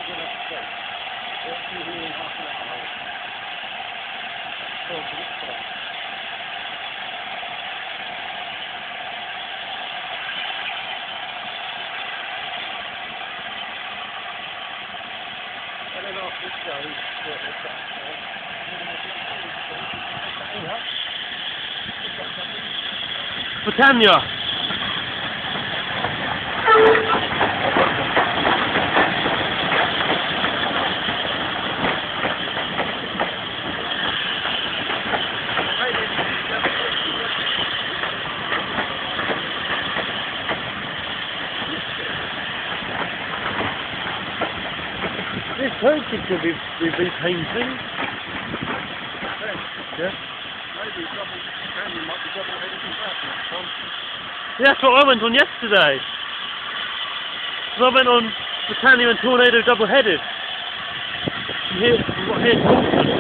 Britannia. This turkey could be painting. Yeah. Maybe Canyon might be double-headed and back next time. Yeah, that's what I went on yesterday. I went on Britannia and Tornado double-headed. Here,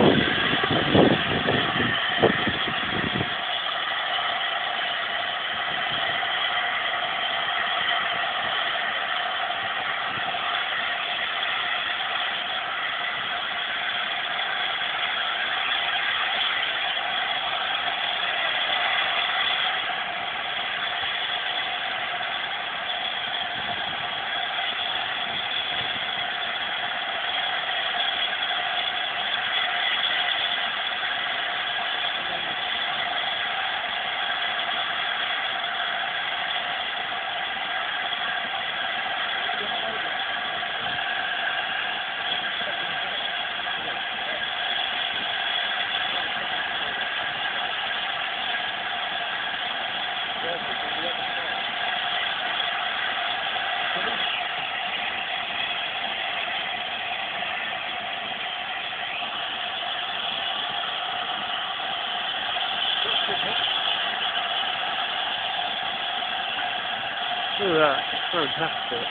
look at that, fantastic.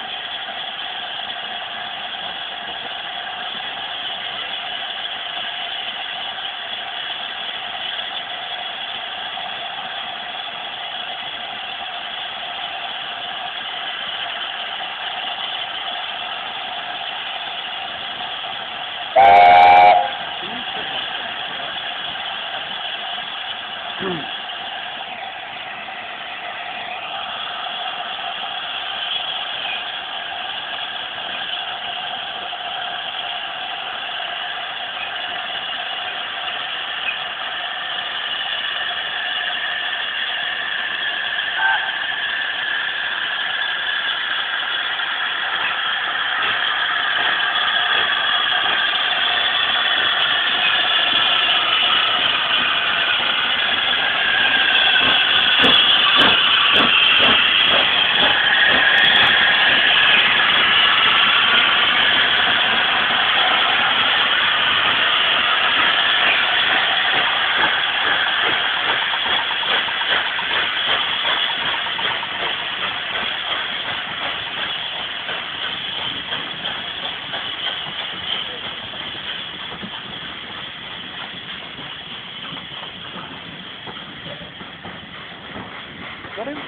Got him?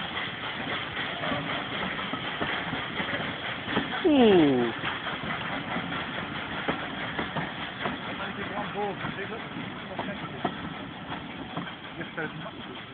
Ooh. One ball, see, look. Yes, there's